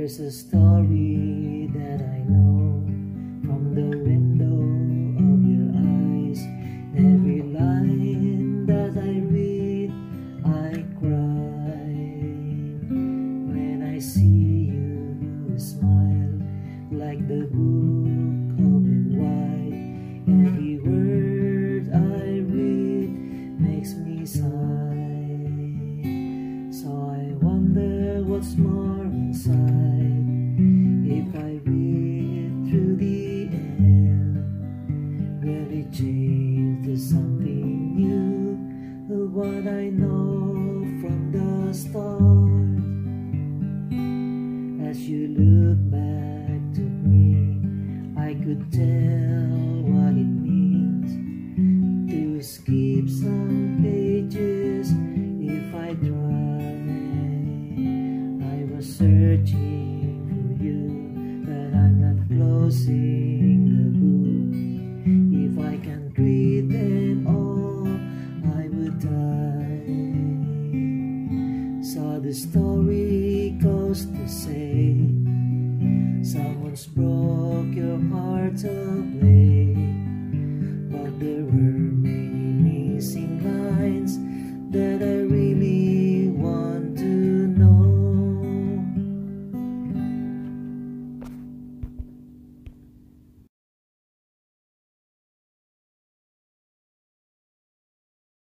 There's a story that I know from the window of your eyes. Every line that I read, I cry. When I see you smile like the book open wide, every word I read makes me sigh. So I wonder what's more inside. If I read through the end, will it change to something new? What I know from the start. As you look back to me, I could tell what it means to skip some pages if I try. I was searching for you, but I'm not closing the book. If I can't read them all, I would die. So the story goes to say, someone's broke your heart to play.